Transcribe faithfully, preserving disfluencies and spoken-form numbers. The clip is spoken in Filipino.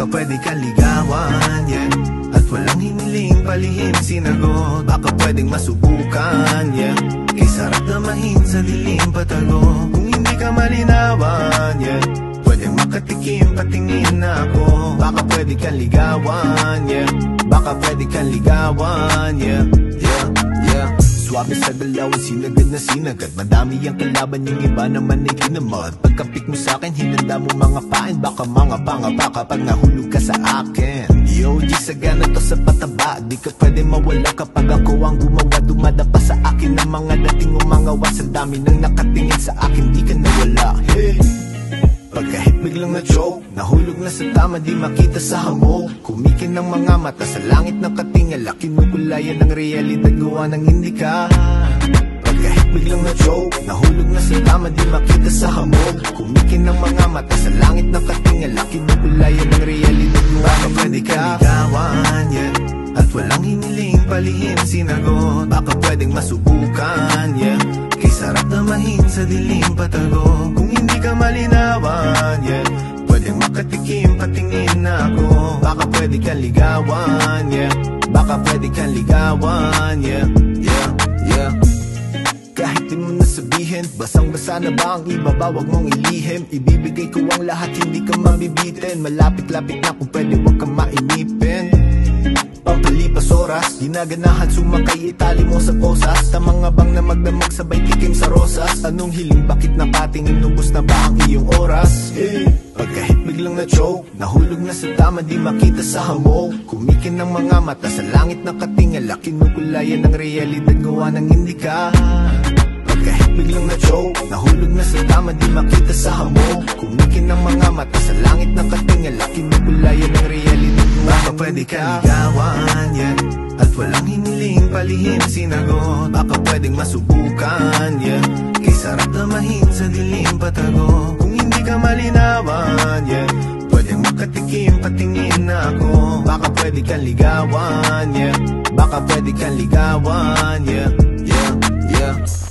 Baka pwede kang ligawan, yeah. At walang hiniling palihim sinagot. Baka pwedeng masubukan, yeah. Kay sarap damahin sa dilim patago. Kung hindi ka malinawan, yeah. Pwedeng makatikim, patingin na ako. Baka pwede kang ligawan, yeah. Baka pwede kang ligawan, yeah. Yeah, yeah. Swabe sa galaw, sinagad na sinagad. Madami ang kalaban, yung iba naman ay kinamad. Pagkapik mo sa'kin, hinanda mo mga pain. Baka mga pangapa kapag nahulog ka sa akin. Yo, G, sagana to sa pataba. Di ka pwede mawala kapag ako ang gumawa. Dumadapa sa akin ang mga dating umangawas. Ang dami nang nakatingin sa akin, di ka nawala. Hey! Pagkahit biglang na joke, nahulog na sa tama, di makita sa hamog. Kumikin ng mga mata sa langit na katingala. Kinukulayan ng realidad, gawa ng hindi ka. Pagkahit biglang na joke, nahulog na sa tama, di makita sa hamog. Kumikin ng mga mata sa langit na katingala. Kinukulayan ng realidad, gawa ng hindi ka. Ligawan, yeah. At walang hiniling palihim sinagot. Baka pwedeng masubukan, yeah. Kay sarap damahin sa dilim patago. Kung hindi ka malinawan, yeah. Pwedeng makatikim, patingin na ako. Baka pwede kang ligawan, yeah. Baka pwede kang ligawan, yeah. Yeah, yeah. Kahit di mo nasabihin, basang-basa na ba ang iba ba? Wag mong ilihim. Ibibigay ko ang lahat, hindi ka mabibitin. Malapit-lapit na kung pwede, wag kang mainipin. Pampalipas oras, ginaganahan sumakay, itali mo sa posas. Sa mga bang na magdamag sabay tikim sa rosas. Anong hiling, bakit napatingin, nubos na ba ang iyong oras? Hey! Pagkahit biglang na choke, nahulog na sa tama, di makita sa hamog. Kumikin ng mga mata sa langit na katingala. Kinukulayan ng realidad, gawa ng hindi ka. Pagkahit biglang na choke, nahulog na sa tama, di makita sa hamog. Kumikin ng mga mata sa langit na katingala. Kinukulayan ng realidad, baka pwede kang ligawan, yeah. At walang hiniling palihim sinagot. Baka pwedeng masubukan, yeah. Kay sarap damahin sa dilim patago. Kung hindi ka malinawan, yeah. Pwedeng makatikim, patingin na ako. Baka pwede kang ligawan, yeah. Baka pwede kang ligawan, yeah. Yeah, yeah.